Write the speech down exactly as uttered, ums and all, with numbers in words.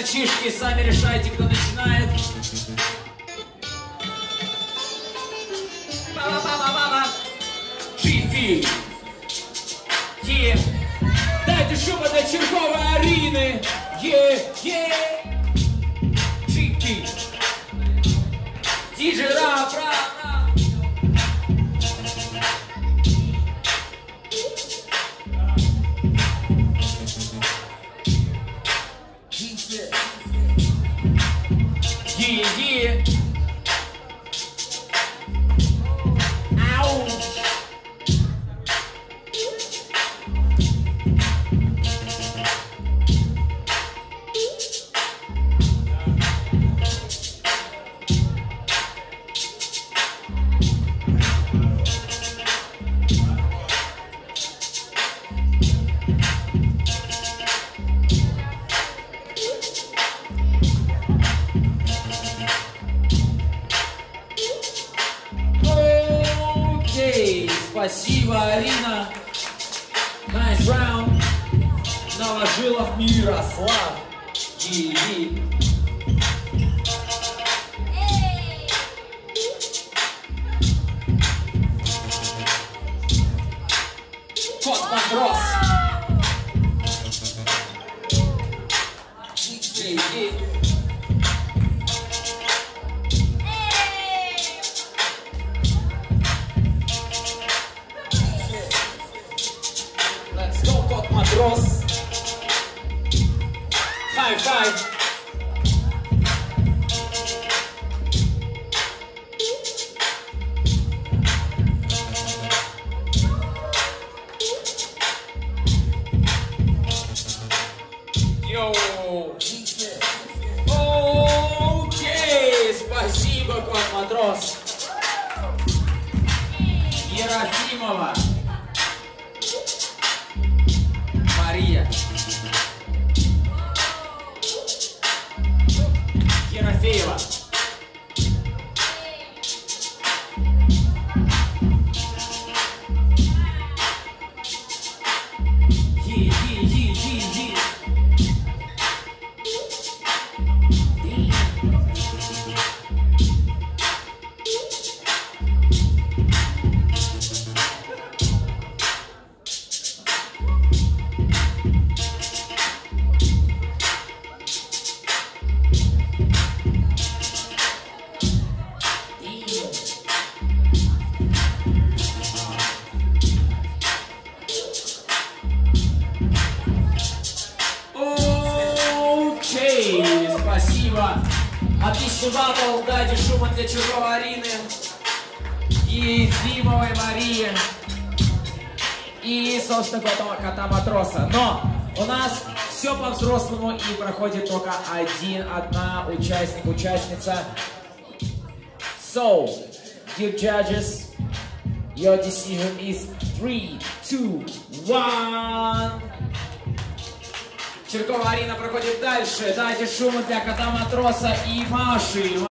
мальчишки, сами решайте, кто начинает. Мама-мама-мама. Джипи. Е. Дайте шума для Черковой Арины. Е, е. Джипи. Диджей рап, рап, рап. Yeah, yeah. Ow. Спасибо, Арина. Nice round. Новожилов Мирослав. Ги-ги. Кот Матрос. Ги-ги. Матрос. Хай-фай. Йоу. Окей, спасибо, Кот Матрос. Ерофимова. Мария. Ерофеева. Е-е-е-е-е. Спасибо. Отличный батл. Дайте шума для Черковой Арины. И Ефимовой Марии. И, собственно, кота, кота Матроса. Но у нас все по-взрослому и проходит только один, одна участник, участница. So, you judges, your decision is three, two, one. Черковая Арина проходит дальше. Дайте шума для кота Матроса и Маши.